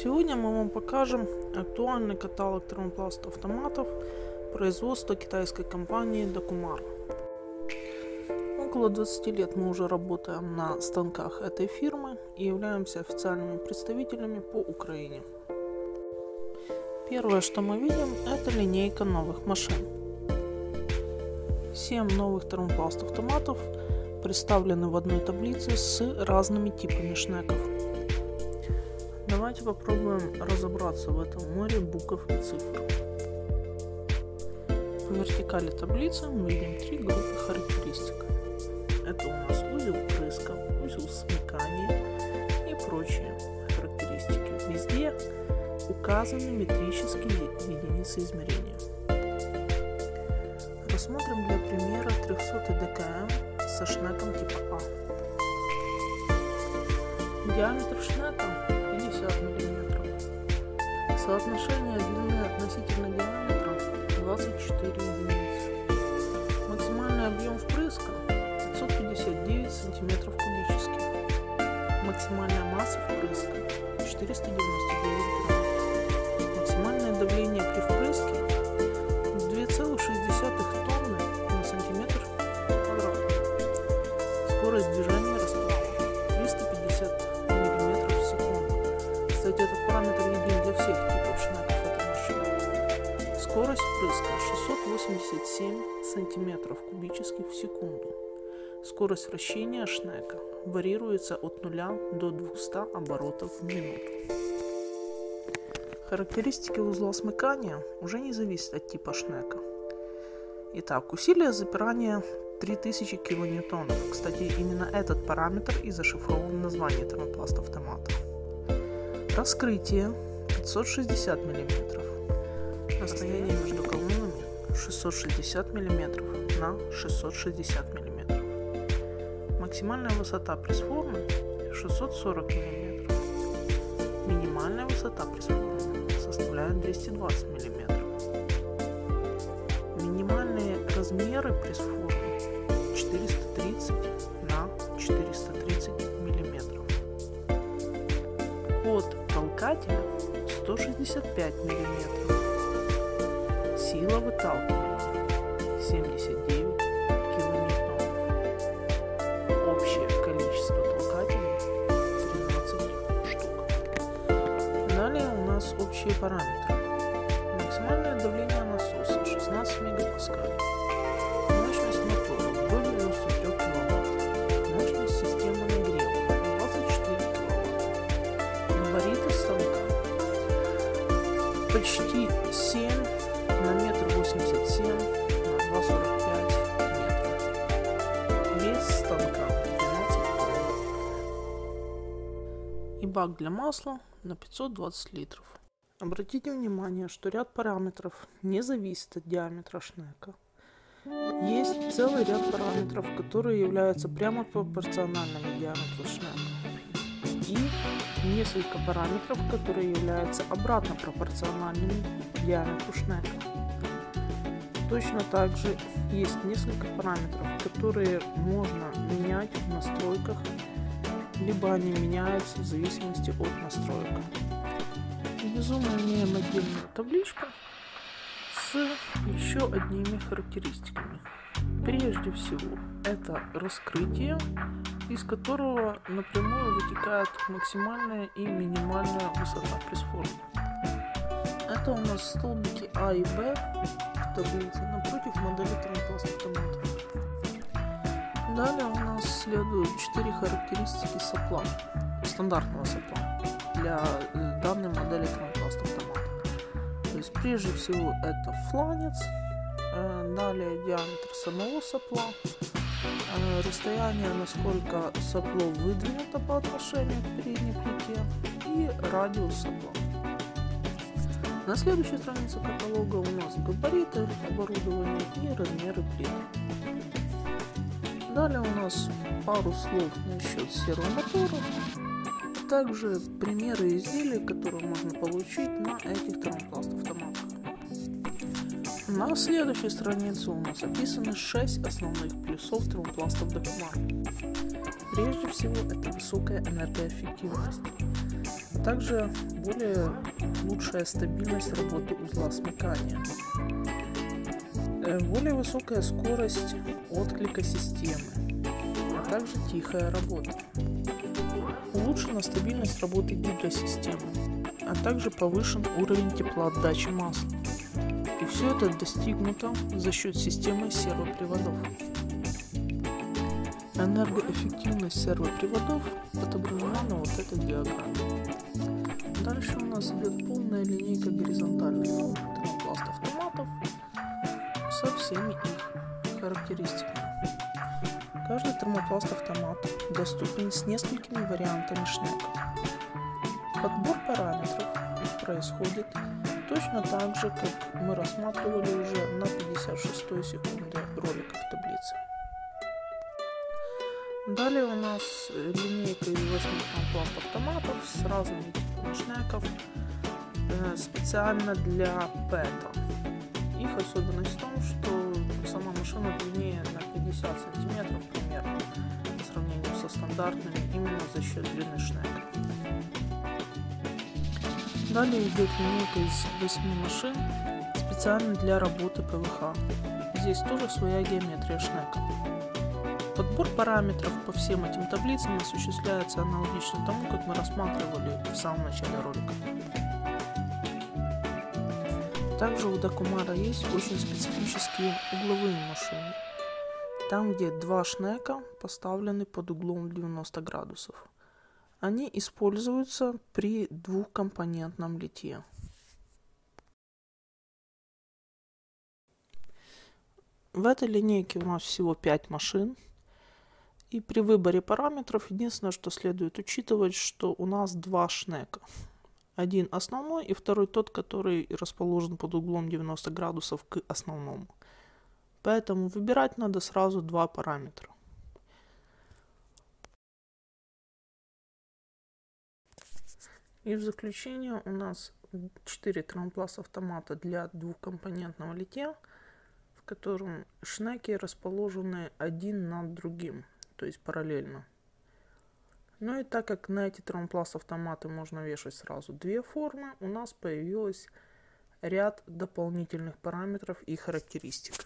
Сегодня мы вам покажем актуальный каталог термопласт автоматов производства китайской компании Докумар. Около 20 лет мы уже работаем на станках этой фирмы и являемся официальными представителями по Украине. Первое, что мы видим, это линейка новых машин. 7 новых термопласт автоматов представлены в одной таблице с разными типами шнеков. Давайте попробуем разобраться в этом море букв и цифр. По вертикали таблицы мы видим 3 группы характеристик. Это у нас узел впрыска, узел смыкания и прочие характеристики. Везде указаны метрические единицы измерения. Рассмотрим для примера 300 ДКМ со шнеком типа А. Диаметр шнека 50 мм. Соотношение длины относительно диаметра 24 единицы. Максимальный объем впрыска 559 см кубических. Максимальная масса впрыска 499 грамм. Максимальное давление при впрыске 2,6 тонны на сантиметр квадратный. Скорость движения расплава 350 мм в секунду. Кстати, этот параметр един для всех типов шнеков этой машины. Скорость впрыска 687 см кубических в секунду. Скорость вращения шнека варьируется от 0 до 200 оборотов в минуту. Характеристики узла смыкания уже не зависят от типа шнека. Итак, усилие запирания 3000 кН. Кстати, именно этот параметр и зашифрован в названии термопласт автомата. Раскрытие 560 мм. Расстояние между колоннами 660 мм на 660 мм. Максимальная высота пресс-формы 640 мм. Минимальная высота пресс-формы составляет 220 мм. Минимальные размеры пресс-формы 430 на 430 мм. Ход толкателя 165 мм. Сила выталкивания 79 кН. Общее количество толкателей 13 штук. Далее у нас общие параметры. Максимальное давление насоса 16 мегапаскалей. Мощность мотора до 93 кВт. Мощность системы нагрева 24 кВт. Габариты станка почти 7 на 1,87 м на 2,45 метра. Вес станка 12 тонн. И бак для масла на 520 литров. Обратите внимание, что ряд параметров не зависит от диаметра шнека. Есть целый ряд параметров, которые являются прямо пропорциональными диаметру шнека. И несколько параметров, которые являются обратно пропорциональными диаметру шнека. Точно так же есть несколько параметров, которые можно менять в настройках, либо они меняются в зависимости от настроек. Внизу мы имеем отдельную табличку с еще одними характеристиками. Прежде всего, это раскрытие, из которого напрямую вытекает максимальная и минимальная высота пресс-формы. Это у нас столбики А и Б в таблице напротив модели термопласт автоматов. Далее у нас следуют 4 характеристики сопла, стандартного сопла для данной модели термопласт автомата. То есть прежде всего это фланец, далее диаметр самого сопла, расстояние, насколько сопло выдвинуто по отношению к передней плите, и радиус сопла. На следующей странице каталога у нас габариты оборудования и размеры плит. Далее у нас пару слов насчет сервомотора, также примеры изделий, которые можно получить на этих термопласт автоматах. На следующей странице у нас описаны 6 основных плюсов термопластов Докумар. Прежде всего, это высокая энергоэффективность. Также более лучшая стабильность работы узла смыкания. Более высокая скорость отклика системы, а также тихая работа. Улучшена стабильность работы гидросистемы, а также повышен уровень теплоотдачи масла. И все это достигнуто за счет системы сервоприводов. Энергоэффективность сервоприводов отображена на вот этой диаграмме. Дальше у нас идет полная линейка горизонтальных термопласт-автоматов со всеми их характеристиками. Каждый термопласт-автомат доступен с несколькими вариантами шнека. Подбор параметров происходит точно так же, как мы рассматривали уже на 56-й секунде ролика в таблице. Далее у нас линейка из 8 термопласт-автоматов с разными типами шнеков специально для ПЭТа. Их особенность в том, что сама машина длиннее на 50 см примерно по сравнению со стандартными именно за счет длины шнека. Далее идет линейка из 8 машин специально для работы ПВХ. Здесь тоже своя геометрия шнека. Подбор параметров по всем этим таблицам осуществляется аналогично тому, как мы рассматривали в самом начале ролика. Также у Дакумара есть очень специфические угловые машины. Там, где два шнека поставлены под углом 90 градусов. Они используются при двухкомпонентном литье. В этой линейке у нас всего 5 машин. И при выборе параметров единственное, что следует учитывать, что у нас два шнека. Один основной и второй тот, который расположен под углом 90 градусов к основному. Поэтому выбирать надо сразу два параметра. И в заключение у нас 4 термопласт-автомата для двухкомпонентного литья, в котором шнеки расположены один над другим, то есть параллельно. Ну и так как на эти термопласт-автоматы можно вешать сразу две формы, у нас появилось ряд дополнительных параметров и характеристик.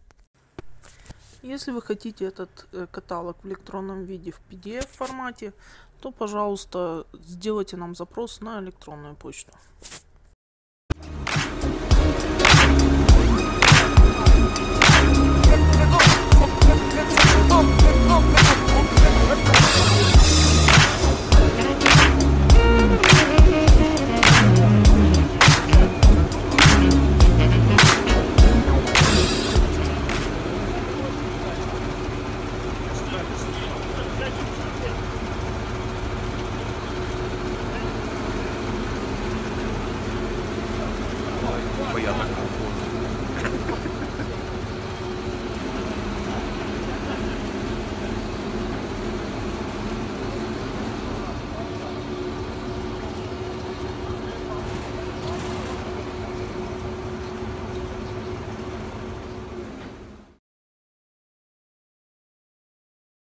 Если вы хотите этот каталог в электронном виде в PDF формате, то, пожалуйста, сделайте нам запрос на электронную почту.